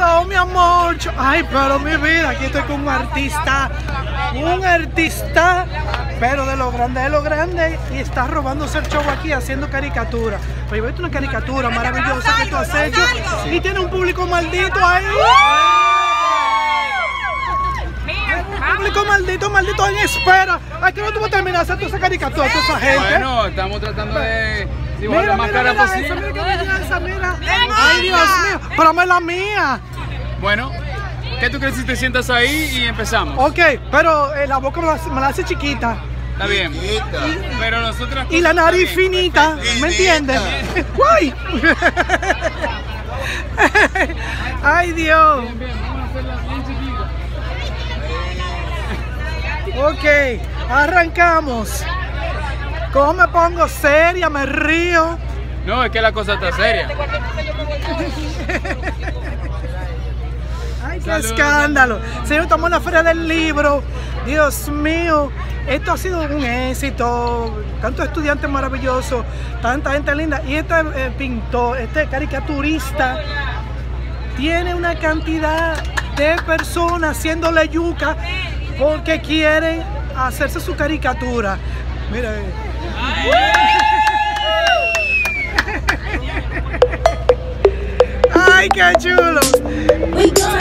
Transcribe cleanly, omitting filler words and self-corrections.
Hello, mi amor. Ay, pero mi vida, aquí estoy con un artista, pero de lo grande, y está robándose el show aquí haciendo caricatura. Pero yo he visto una caricatura maravillosa que tú has hecho y tiene un público maldito ahí. Un público maldito en espera. ¿A qué no tú vas a terminar de hacer toda esa caricatura, toda esa gente? Bueno, estamos tratando de dibujar la más cara posible. Mira qué belleza, mira. Ay, Dios mío, pero me la mía. Bueno, ¿qué tú crees si te sientas ahí y empezamos? Ok, pero la boca me la hace chiquita. Está bien. Pero nosotras Y la nariz finita, ¿me entiendes? ¡Guay! ¡Ay, Dios! Bien, vamos a hacerla bien chiquita. Ok, arrancamos. ¿Cómo me pongo seria? Me río. No, es que la cosa está seria. ¡Ay, qué escándalo! Señor, estamos en la Feria del Libro. Dios mío, esto ha sido un éxito. Tantos estudiantes maravillosos, tanta gente linda. Y este pintor, este caricaturista, tiene una cantidad de personas haciéndole yuca porque quieren hacerse su caricatura. Mira. ¡Ay, qué chulo!